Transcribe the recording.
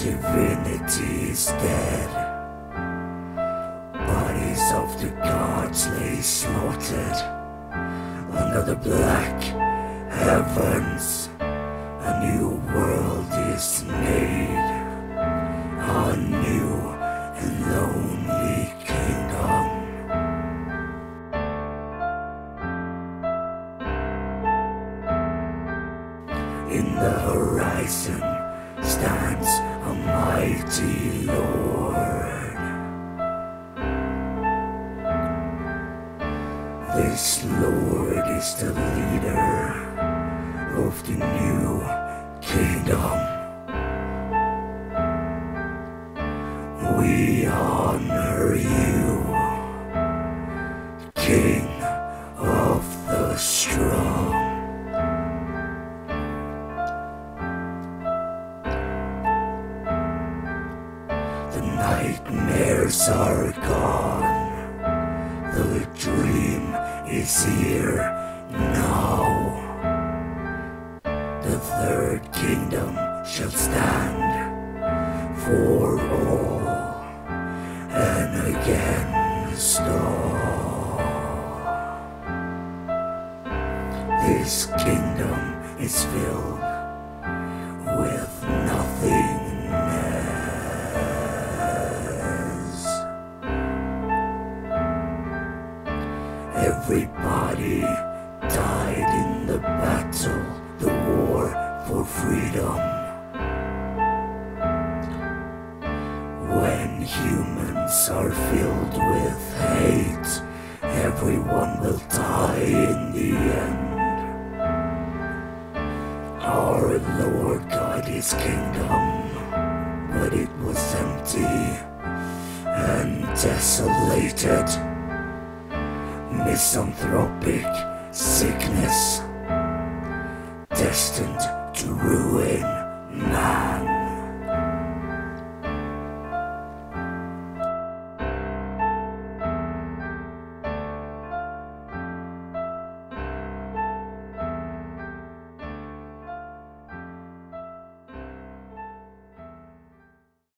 divinity is dead. Bodies of the gods lay slaughtered under the black heavens. A new world is made, a new and lonely kingdom. In the horizon stands a mighty Lord. This Lord is the leader of the new kingdom. We honor you, King of the strong. The nightmares are gone. The dream is here now. The third kingdom shall stand for all and against all. This kingdom is filled with nothingness. Everybody died in the battle, the war for freedom. When humans are filled with hate, everyone will die in the end. Our Lord guided his kingdom, but it was empty and desolated. Misanthropic sickness, destined to ruin man.